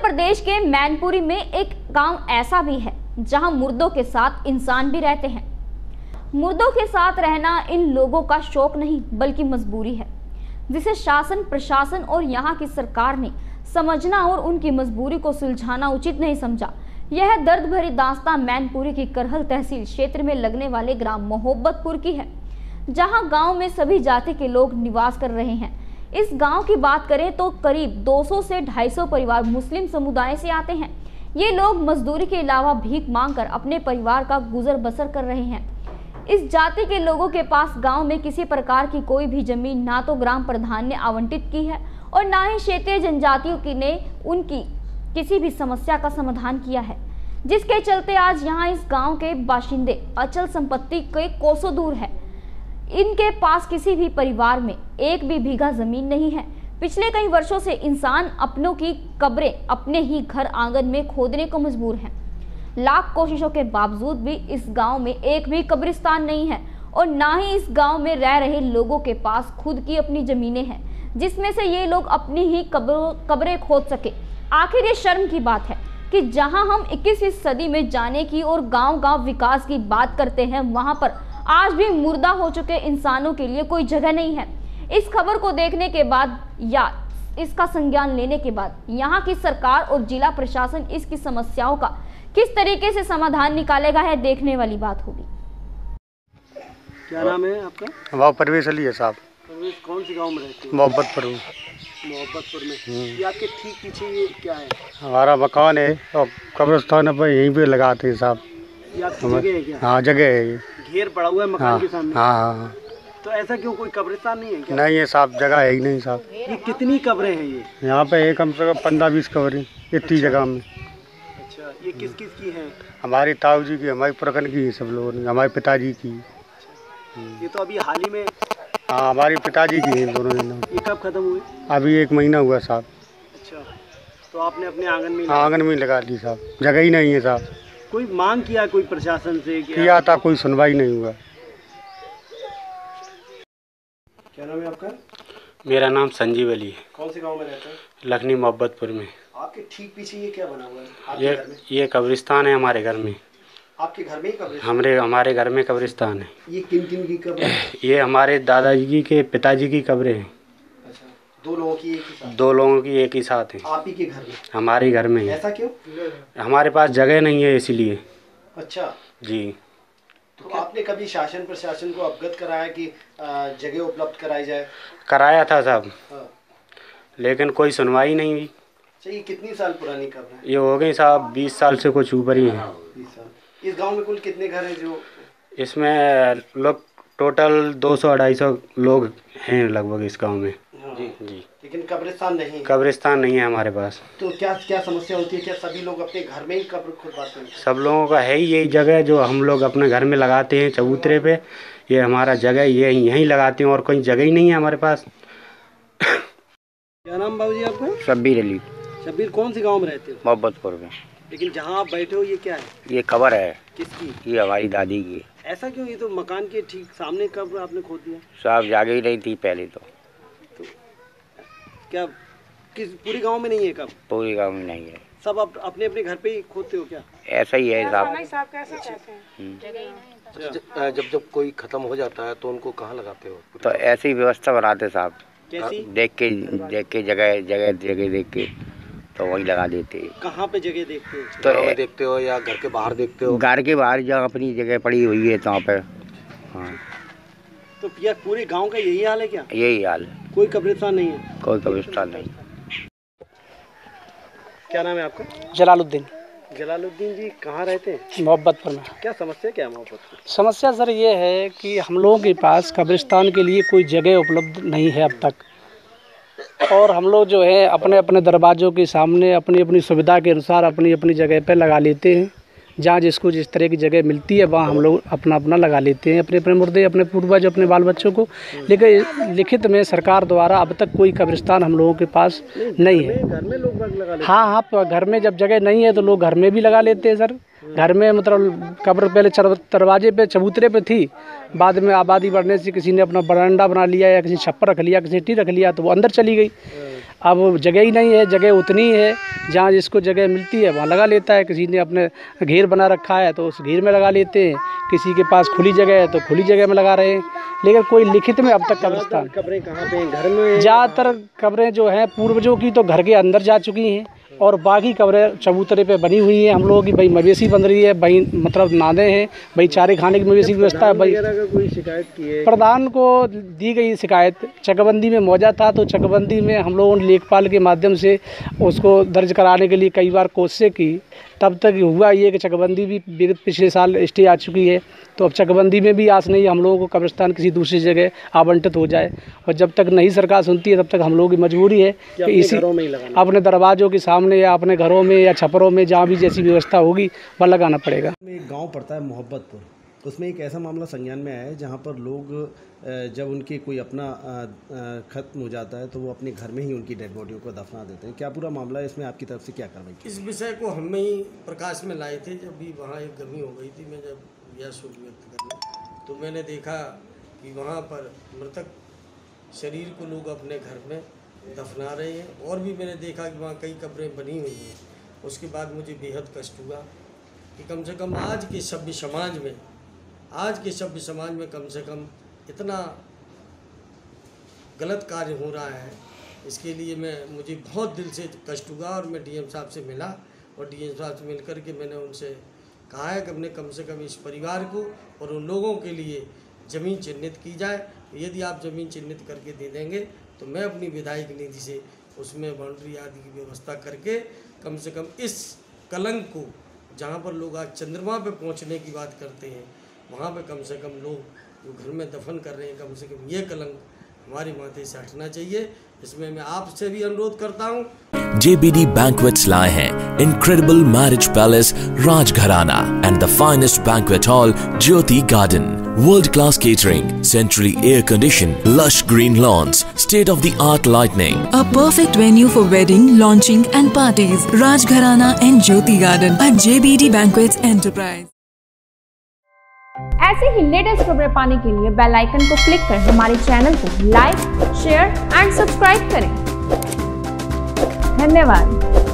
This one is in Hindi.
प्रदेश के मैनपुरी में एक गांव ऐसा भी है जहां मुर्दों के साथ इंसान भी रहते हैं। मुर्दों के साथ रहना इन लोगों का शौक नहीं बल्कि मजबूरी है, जिसे शासन प्रशासन और यहां की सरकार ने समझना और उनकी मजबूरी को सुलझाना उचित नहीं समझा। यह दर्द भरी दास्तां मैनपुरी की करहल तहसील क्षेत्र में लगने वाले ग्राम मोहब्बतपुर की है, जहां गांव में सभी जाति के लोग निवास कर रहे हैं। इस गांव की बात करें तो करीब 200 से 250 परिवार मुस्लिम समुदाय से आते हैं। ये लोग मजदूरी के अलावा भीख मांगकर अपने परिवार का गुजर बसर कर रहे हैं। इस जाति के लोगों के पास गांव में किसी प्रकार की कोई भी जमीन ना तो ग्राम प्रधान ने आवंटित की है और ना ही क्षेत्रीय जनजातियों की ने उनकी किसी भी समस्या का समाधान किया है, जिसके चलते आज यहाँ इस गांव के बाशिंदे अचल संपत्ति के कोसों दूर है। इनके पास किसी भी परिवार में एक भी बीघा जमीन नहीं है। पिछले कई वर्षों से इंसान अपनों की कब्रें अपने ही घर आंगन में खोदने को मजबूर हैं। लाख कोशिशों के बावजूद भी इस गांव में एक भी कब्रिस्तान नहीं है और ना ही इस गांव में रह रहे लोगों के पास खुद की अपनी जमीनें हैं, जिसमें से ये लोग अपनी ही कब्रें खोद सके। आखिर ये शर्म की बात है कि जहां हम 21वीं सदी में जाने की और गांव-गांव विकास की बात करते हैं, वहां पर आज भी मुर्दा हो चुके इंसानों के लिए कोई जगह नहीं है। इस खबर को देखने के बाद या इसका संज्ञान लेने के बाद यहाँ की सरकार और जिला प्रशासन इसकी समस्याओं का किस तरीके से समाधान निकालेगा है देखने वाली बात होगी। क्या नाम है आपका? वो परवेश अली है साहब। परवेश कौन सी गांव में रहते हैं? मोहब्बतपुर में। मोहब्बतपुर में। ये आपके ठीक पीछे ये क्या है? हमारा मकान है और कब्रिस्तान अब यहीं पे लगाते हैं साहब। ये आपकी जगह है क्या? हाँ जगह है ये। घेर पड़ा हुआ है मकान के सामने। हाँ। तो ऐसा क्यों, कोई कब्रिस्तान नहीं है क्या? नहीं है साहब, जगह है ही नहीं साहब। ये कितनी कब्रें हैं ये? यहाँ पे कम से कम 15-20 कब्रें इतनी जगह में। अच्छा, ये किस किस की है? हमारी ताऊ जी की, हमारी पुरखन की, सब लोगों ने, हमारे पिताजी की। ये तो अभी हाल ही में? हाँ हमारे पिताजी की है दोनों जन। ये कब खत्म हुए? अभी 1 महीना हुआ साहब। अच्छा, तो आपने अपने आंगन में? हाँ आंगन में लगा दी साहब, जगह ही नहीं है साहब। कोई मांग किया कोई प्रशासन से? किया था, कोई सुनवाई नहीं हुआ। क्या नाम है आपका? मेरा नाम संजीव अली है। कौन से गांव में रहते हैं? लखनी मोहब्बतपुर में। आपके ठीक पीछे ये क्या बना हुआ है आपके घर में? ये कब्रिस्तान है हमारे घर में। आपके घर में ही कब्रिस्तान? हमारे घर में कब्रिस्तान है। ये किन किन की कब्र है? ये हमारे दादाजी के पिताजी की कब्रें हैं। अच्छा, 2 लोगों की एक ही साथ? 2 लोगों की एक ही साथ है। आप ही के घर में? हमारे घर में है। ऐसा क्यों? हमारे पास जगह नहीं है इसीलिए। अच्छा जी। तो आपने कभी शासन प्रशासन को अवगत कराया कि जगह उपलब्ध कराई जाए? कराया था साहब। हाँ। लेकिन कोई सुनवाई नहीं हुई। ये कितनी साल पुरानी कब्र है? ये हो गई साहब 20 साल से कुछ ऊपर ही है। 20 साल। इस गांव में कुल कितने घर हैं जो? इसमें लोग टोटल 200-250 लोग हैं लगभग इस गांव में। हाँ। जी। लेकिन कब्रिस्तान नहीं है? कब्रिस्तान नहीं है हमारे पास। तो क्या क्या समस्या होती है? क्या सभी लोग अपने घर में ही कब्र खुदवाते हैं? सब लोगों का है ही यही जगह जो हम लोग अपने घर में लगाते हैं चबूतरे पे। ये हमारा जगह ये यहीं लगाते हैं और कोई जगह ही नहीं है हमारे पास। क्या नाम बाबूजी आपका? शब्बीर अली। शब्बीर कौन से गांव में रहते हो? मोहब्बतपुर में। लेकिन जहां आप बैठे हो ये क्या है? ये कब्र है। किसकी? ये हमारी दादी की। ऐसा क्यों? ये तो मकान के ठीक सामने कब्र आपने खोद दिया। साहब जागे ही नहीं थी पहले तो क्या किस पूरे गांव में नहीं है कब्र? पूरी गाँव में नहीं है। सब अपने अपने घर पे ही खोदते हो क्या? ऐसा ही है साहब। जब कोई खत्म हो जाता है तो उनको कहाँ लगाते हो? तो ऐसी व्यवस्था बनाते साहब। कैसी? देख के जगह देख के तो वही लगा देते। कहाँ पे जगह देखते हो? तो गाँव में देखते हो या घर के बाहर देखते हो? घर के बाहर जहाँ अपनी जगह पड़ी हुई है वहाँ पे। हाँ। तो क्या पूरे गांव का यही हाल है क्या? यही हाल है। कोई कब्रिस्तान नहीं है? कोई कब्रिस्तान नहीं। क्या नाम है आपका? जलालुद्दीन। जलालुद्दीन जी कहाँ रहते हैं? मोहब्बतपुर में। क्या समस्या क्या है मोहब्बतपुर? समस्या सर ये है कि हम लोगों के पास कब्रिस्तान के लिए कोई जगह उपलब्ध नहीं है अब तक, और हम लोग जो है अपने अपने दरवाज़ों के सामने अपनी अपनी सुविधा के अनुसार अपनी अपनी जगह पर लगा लेते हैं। जहाँ जिसको जिस तरह की जगह मिलती है वहाँ हम लोग अपना अपना लगा लेते हैं अपने अपने मुर्दे, अपने पूर्वज, अपने बाल बच्चों को। लेकिन लिखित में सरकार द्वारा अब तक कोई कब्रिस्तान हम लोगों के पास नहीं है। घर में लोग लगा लेते? हाँ, घर में जब जगह नहीं है तो लोग घर में भी लगा लेते हैं सर। घर में मतलब कब्र पहले दरवाजे पे चबूतरे पे थी, बाद में आबादी बढ़ने से किसी ने अपना बरामदा बना लिया या किसी छप्पर रख लिया, किसी टी रख लिया तो वो अंदर चली गई। अब जगह ही नहीं है, जगह उतनी है जहाँ जिसको जगह मिलती है वहाँ लगा लेता है। किसी ने अपने घेर बना रखा है तो उस घेर में लगा लेते हैं, किसी के पास खुली जगह है तो खुली जगह में लगा रहे हैं, लेकिन कोई लिखित में अब तक कब्रिस्तान। कब्रें कहाँ पे हैं? घर में? ज़्यादातर कब्रें जो हैं पूर्वजों की तो घर के अंदर जा चुकी हैं और बाकी कब्रें चबूतरे पे बनी हुई हैं हम लोगों की। भाई मवेशी बन रही है, भाई मतलब नादे हैं, भाई चारे खाने की मवेशी की व्यवस्था है। भाई कोई शिकायत की है? प्रधान को दी गई शिकायत, चकबंदी में मौजा था तो चकबंदी में हम लोगों ने लेखपाल के माध्यम से उसको दर्ज कराने के लिए कई बार कोशिशें की, तब तक हुआ ये कि चकबंदी भी पिछले साल स्टे आ चुकी है। तो अब चकबंदी में भी आस नहीं हम लोगों को कब्रिस्तान किसी दूसरी जगह आवंटित हो जाए, और जब तक नहीं सरकार सुनती है तब तक हम लोगों की मजबूरी है कि इसी अपने दरवाज़ों के सामने या अपने घरों में या छपरों में जहाँ भी जैसी व्यवस्था होगी वह लगाना पड़ेगा। एक गांव पड़ता है मोहब्बतपुर, उसमें एक ऐसा मामला संज्ञान में आया है जहां पर लोग जब उनके कोई अपना ख़त्म हो जाता है तो वो अपने घर में ही उनकी डेड बॉडियों को दफना देते हैं। क्या पूरा मामला है, इसमें आपकी तरफ से क्या कार्रवाई की? इस विषय को हम ही प्रकाश में लाए थे। जब भी वहाँ एक गर्मी हो गई थी, मैं जब यह शोक व्यक्त करने तो मैंने देखा कि वहाँ पर मृतक शरीर को लोग अपने घर में दफना रहे हैं, और भी मैंने देखा कि वहाँ कई कब्रें बनी हुई हैं। उसके बाद मुझे बेहद कष्ट हुआ कि कम से कम आज के सभ्य समाज में कम से कम इतना गलत कार्य हो रहा है। इसके लिए मुझे बहुत दिल से कष्ट हुआ, और मैं डीएम साहब से मिला, और डीएम साहब से मिलकर के मैंने उनसे कहा है कि हमने कम से कम इस परिवार को और उन लोगों के लिए ज़मीन चिन्हित की जाए। यदि आप ज़मीन चिन्हित करके दे देंगे तो मैं अपनी विधायक निधि से उसमें बाउंड्री आदि की व्यवस्था करके कम से कम इस कलंक को, जहाँ पर लोग आज चंद्रमा पे पहुँचने की बात करते हैं, वहाँ पे कम से कम लोग जो घर में दफन कर रहे हैं, कम से कम ये कलंक हमारे माथे से हटना चाहिए। इसमें मैं आपसे भी अनुरोध करता हूँ। JBD Banquets लाए हैं Incredible Marriage Palace Rajgharana and the finest banquet hall Jyoti Garden. World-class catering, centrally air-conditioned, lush green lawns, state-of-the-art lighting. A perfect venue for wedding, launching and parties. Rajgharana and Jyoti Garden at JBD Banquets Enterprise. ऐसे ही लेटेस्ट खबरें पाने के लिए बेल आइकन को क्लिक कर हमारे चैनल को लाइक, शेयर एंड सब्सक्राइब करें। धन्यवाद।